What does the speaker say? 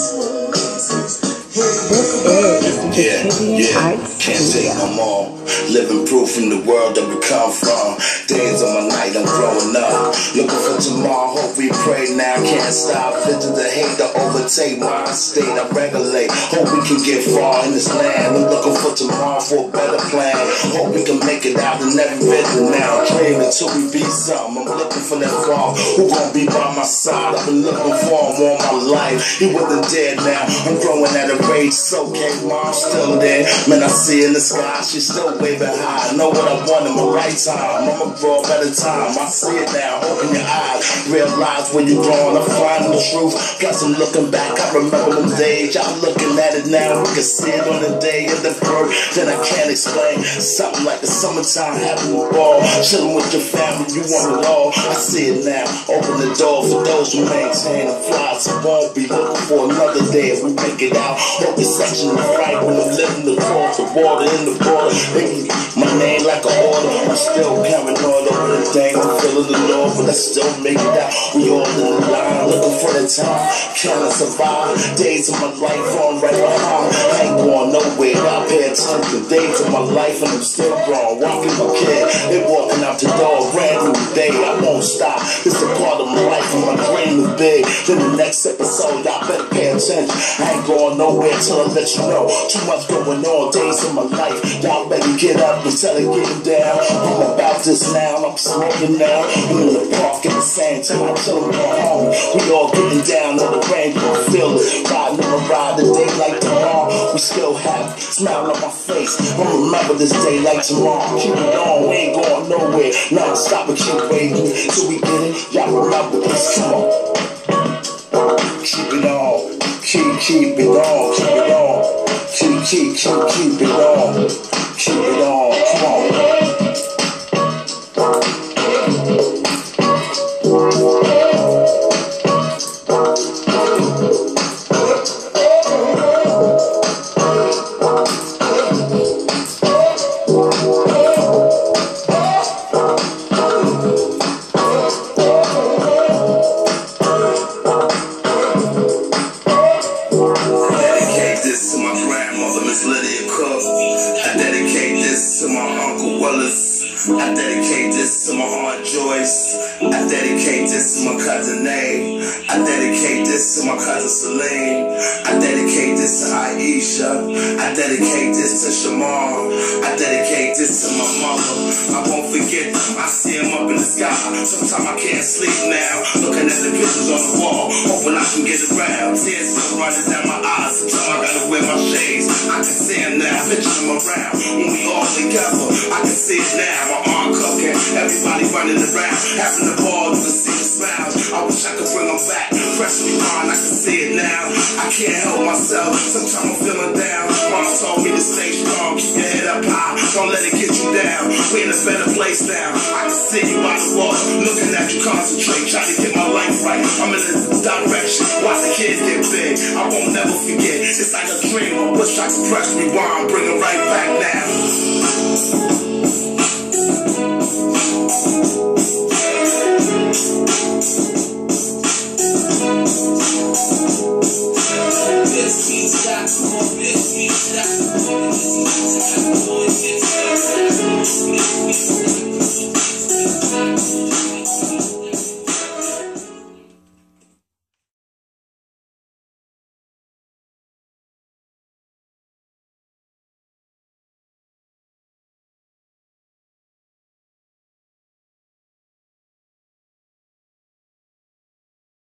Can't take no more. Living proof from the world that we come from. Days on my night, I'm growing up. Looking for tomorrow, hope we pray now. Can't stop, vision the hate to overtake my state. I regulate, hope we can get far in this land. I'm looking for tomorrow for a better plan. Hope we can make it out in every vision now. Dream until we be something. I'm looking for that far. Who gon' be by my side? I've been looking for him all my life. He wasn't dead now. I'm growing at a rate. It's okay, mom, still there. Man, I see in the sky, she's still waving high. I know what I want in my right time. I'ma grow a better time. I see it now. Open your eyes. Realize where you're growing. I'm finding the truth. Plus, I'm looking back. I remember them days. Y'all looking at it now. We can see it on the day of the birth. Then I can't explain. Something like the summertime having a ball. Chilling with your family. You want it all. I see it now. Open the door for those who maintain the flies. I won't be looking for another day if we make it out. Hope it's section is right when I'm living across the water in the border. Baby, my name like an order. I'm still paranoid over the thing. I'm feeling the Lord, but I still make it out. We all in the line, looking for the time. Can I survive? Days of my life on right behind. I ain't going nowhere. I pay attention. Days of my life and I'm still growing. Walking my kid, they walking out the door. Brand new day. I won't stop. It's a part of my life and my dream is big. Then the next episode, y'all better pay attention. I ain't going nowhere till I let you know. Too much going on, days of my life. Y'all better get up and tell it, get down. I'm about this now, I'm smoking now. I'm in the park at the same time, chilling with my homie. We all getting down on the rain, you can feel it. Riding on a ride, the day like tomorrow. We still happy, smile on my face. I'ma remember this day like tomorrow. Keep it on, we ain't going nowhere. Not stop and keep waiting till we get it. Y'all remember this, come on. Keep it on, keep it on, keep it on. Keep it on. Keep it on, come on. I dedicate this to my Aunt Joyce. I dedicate this to my cousin Nate. I dedicate this to my cousin Celine. I dedicate this to Aisha. I dedicate this to Shamar. I dedicate this to my mother. I won't forget them. I see them up in the sky. Sometimes I can't sleep now. Looking at the pictures on the wall, hoping I can get around. Tears still running down my eyes. Sometimes I gotta wear my shades. I can see them now, picture them around. When we all together, I can see it now. My aunt cooking, everybody running around, having the ball, you can see the smiles. I wish I could bring them back, fresh rewind, I can see it now. I can't help myself, sometimes I'm feeling down. Mom told me to stay strong, keep your head up high, don't let it get you down. We in a better place now, I can see you by the water, looking at you concentrate, trying to get my life right. I'm in this direction, watch the kids get big, I won't never forget. It's like a dream, I wish I could press rewind, bring it right back now.